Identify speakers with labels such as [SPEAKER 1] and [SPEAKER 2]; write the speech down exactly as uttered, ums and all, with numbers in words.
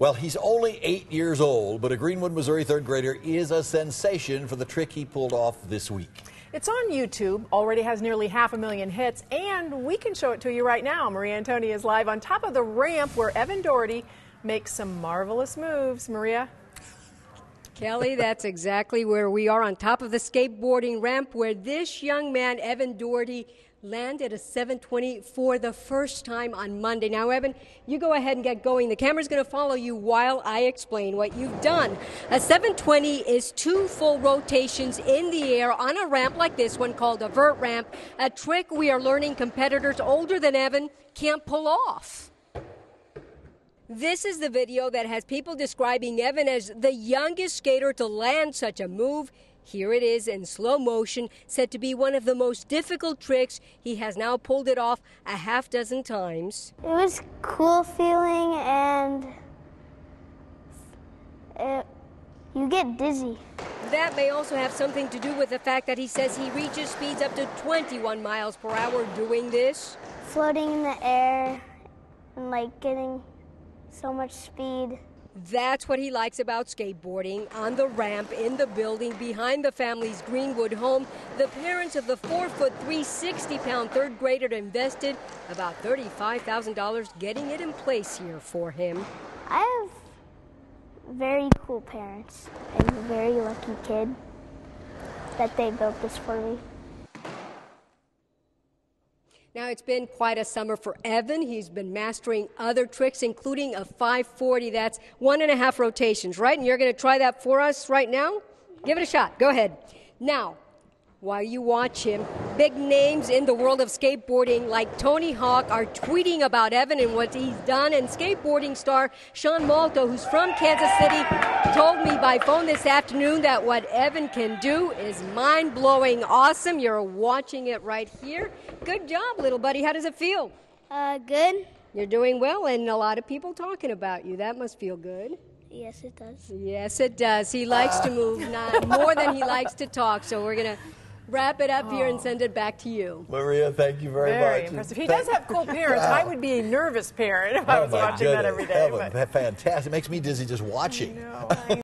[SPEAKER 1] Well, he's only eight years old, but a Greenwood, Missouri third grader is a sensation for the trick he pulled off this week.
[SPEAKER 2] It's on YouTube, already has nearly half a million hits, and we can show it to you right now. Maria Antonia is live on top of the ramp where Evan Doherty makes some marvelous moves. Maria?
[SPEAKER 3] Kelly, that's exactly where we are, on top of the skateboarding ramp where this young man, Evan Doherty, landed a seven twenty for the first time on Monday. Now, Evan, you go ahead and get going. The camera's going to follow you while I explain what you've done. A seven twenty is two full rotations in the air on a ramp like this one called a vert ramp, a trick we are learning competitors older than Evan can't pull off. This is the video that has people describing Evan as the youngest skater to land such a move. Here it is in slow motion, said to be one of the most difficult tricks. He has now pulled it off a half dozen times.
[SPEAKER 4] It was cool feeling, and it, you get dizzy.
[SPEAKER 3] That may also have something to do with the fact that he says he reaches speeds up to twenty-one miles per hour doing this.
[SPEAKER 4] Floating in the air and like getting so much speed.
[SPEAKER 3] That's what he likes about skateboarding. On the ramp in the building behind the family's Greenwood home, the parents of the four foot three, sixty pound third grader invested about thirty-five thousand dollars getting it in place here for him.
[SPEAKER 4] I have very cool parents and a very lucky kid that they built this for me.
[SPEAKER 3] Now, it's been quite a summer for Evan. He's been mastering other tricks, including a five forty. That's one and a half rotations, right? And you're going to try that for us right now? Give it a shot. Go ahead. Now, while you watch him, big names in the world of skateboarding like Tony Hawk are tweeting about Evan and what he's done. And skateboarding star Sean Malto, who's from Kansas City, told me by phone this afternoon that what Evan can do is mind-blowing awesome. You're watching it right here. Good job, little buddy. How does it feel?
[SPEAKER 4] Uh, good.
[SPEAKER 3] You're doing well, and a lot of people talking about you. That must feel good.
[SPEAKER 4] Yes, it does.
[SPEAKER 3] Yes, it does. He likes to move not more than he likes to talk, so we're going to wrap it up oh. here and send it back to you.
[SPEAKER 1] Maria, thank you very,
[SPEAKER 2] very
[SPEAKER 1] much.
[SPEAKER 2] Impressive. He does have cool parents. I would be a nervous parent if I was
[SPEAKER 1] oh
[SPEAKER 2] watching
[SPEAKER 1] goodness.
[SPEAKER 2] that every day.
[SPEAKER 1] But fantastic. It makes me dizzy just watching.
[SPEAKER 2] I know.